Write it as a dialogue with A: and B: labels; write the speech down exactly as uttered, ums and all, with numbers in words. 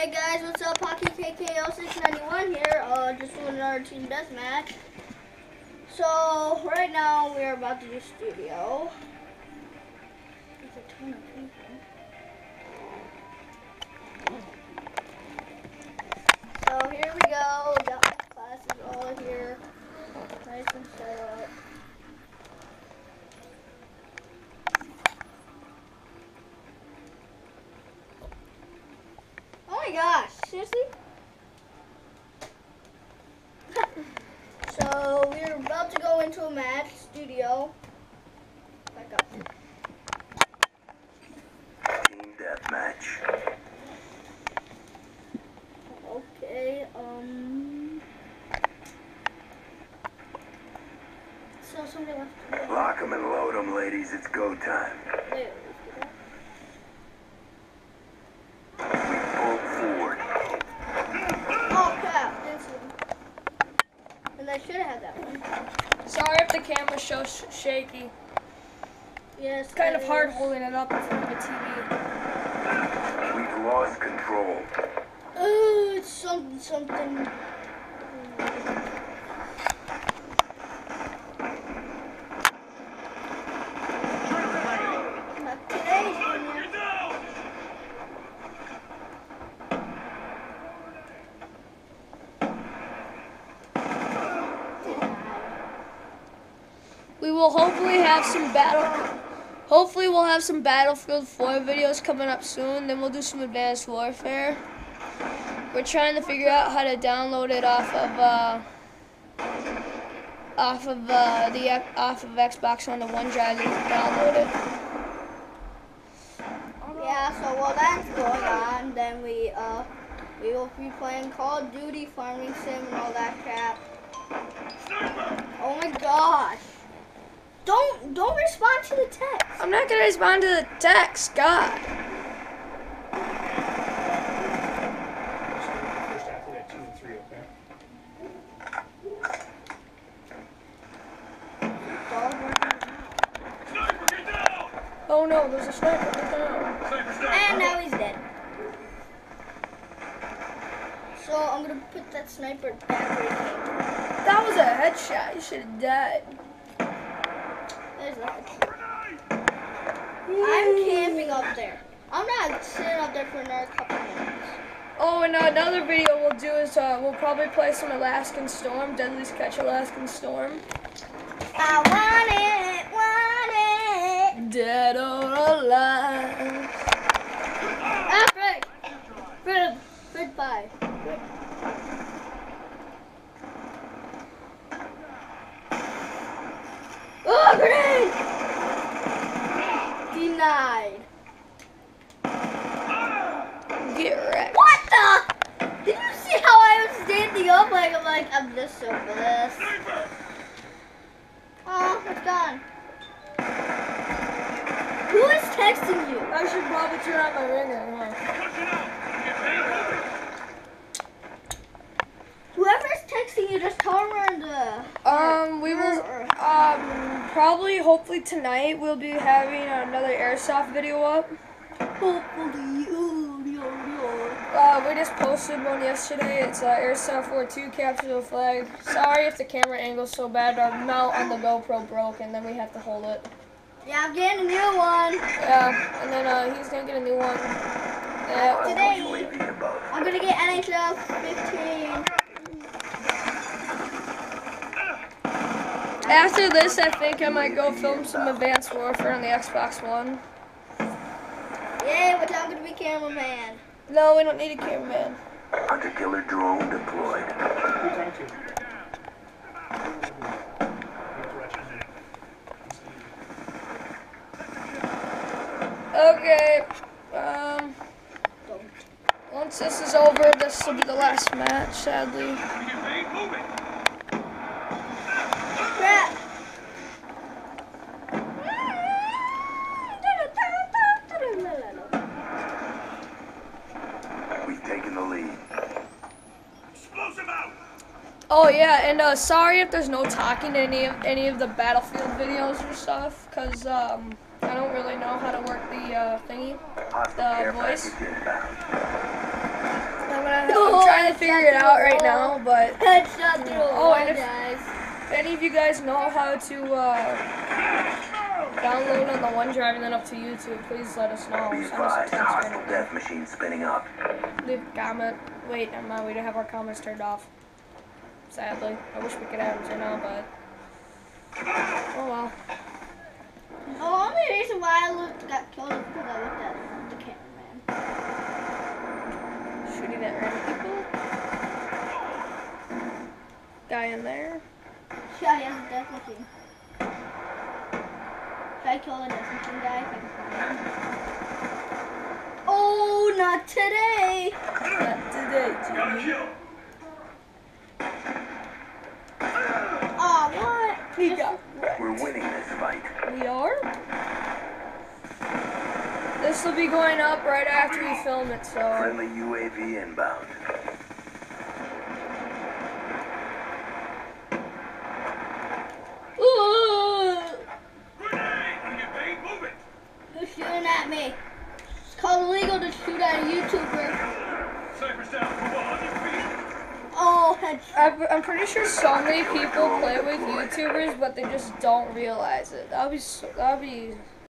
A: Hey guys, what's up? Hockey K K oh six ninety-one here. Uh, just doing another team deathmatch. So right now we're about to do studio. There's a ton of people. So here we go. Got my classes all here, nice and set up. Oh my gosh, seriously? So we're about to go into a match, studio. Back up.
B: Team deathmatch.
A: Okay, um... So somebody left.
B: Lock 'em and load 'em, ladies. It's go time.
A: Wait, I should have had that one.
C: Sorry if the camera's so sh shaky.
A: Yes.
C: It's kind of
A: is.
C: hard holding it up in front of a T V.
B: We've lost control.
A: Oh, it's something, something. Not today, Junior.
C: We will hopefully have some battle. Hopefully, we'll have some Battlefield four videos coming up soon. Then we'll do some Advanced Warfare. We're trying to figure out how to download it off of uh, off of uh, the off of Xbox on the OneDrive. You can download it.
A: Yeah. So while that's going on, then we uh we will be playing Call of Duty, Farming Sim, and all that crap. Oh my gosh. Don't don't respond to the text.
C: I'm not gonna respond to the text, God. Oh no, there's a sniper. Get down.
A: And now he's dead. So I'm gonna put that sniper back where he came.
C: That was a headshot. You should have died.
A: There's that. I'm camping up there. I'm not sitting up there for another couple minutes.
C: Oh, and another video we'll do is uh, we'll probably play some Alaskan Storm, Deadly Sketch Alaskan Storm.
A: I want it, want it.
C: Dead or alive.
A: Ah, Fred. Fred, Fred, bye. Oh, grenade! Denied.
C: Get wrecked.
A: What the? Did you see how I was standing up? Like, I'm like, I'm just so blessed. Oh, it's gone. Who is texting you?
C: I should probably turn on my ringer, huh?
A: Whoever's texting you, just tell them we're in the...
C: Um, we will, um, probably, hopefully tonight, we'll be having another Airsoft video up.
A: Hopefully,
C: Uh, we just posted one yesterday. It's uh, Airsoft four two, capture the flag. Sorry if the camera angle's so bad. Our mount on the GoPro broke, and then we have to hold it.
A: Yeah, I'm getting a new one.
C: Yeah, and then uh, he's gonna get a new one. Yeah.
A: Today, I'm gonna get N H L fifteen.
C: After this, I think I might go film some Advanced Warfare on the Xbox One.
A: Yay, but I'm gonna be cameraman.
C: No, we don't need a cameraman.
B: Hunter killer drone deployed.
C: Okay. Um. Once this is over, this will be the last match, sadly.
A: Crap.
B: We've taken the lead. Explosive out.
C: Oh yeah, and uh, sorry if there's no talking in any of any of the Battlefield videos or stuff, cause um, I don't really know how to work the uh, thingy, the voice. to figure it out right now, but
A: Headshot through the
C: oh,
A: wall,
C: and if,
A: guys.
C: if any of you guys know how to uh, download on the OneDrive and then up to YouTube, please let us know.
B: Be
C: Send us a
B: advised,
C: text or
B: hostile
C: anything.
B: death machine spinning up.
C: Leave a comment. Wait, never mind. We don't have our comments turned off. Sadly, I wish we could have them turned on, but oh well.
A: The only reason why I looked, got killed is because I looked at the cameraman.
C: Shooting at random people. Guy in there.
A: Yeah, he has a death machine. Should I kill the death machine guy if I can find him? Oh, not today!
C: Not today,
B: Got a
C: Jimmy.
B: kill.
A: Oh, what?
C: He got wrecked.
B: We're winning this fight.
C: We are? This will be going up right after we film it, so.
B: Friendly U A V inbound.
C: Ooh.
B: Grenade! Get paid, move it!
A: Who's shooting at me? It's called illegal to shoot at a YouTuber.
B: Cypher's down. Move on your feet.
A: Oh, headshot.
C: I'm, I'm pretty sure so many people play with YouTubers, but they just don't realize it. That'll be so, that'll be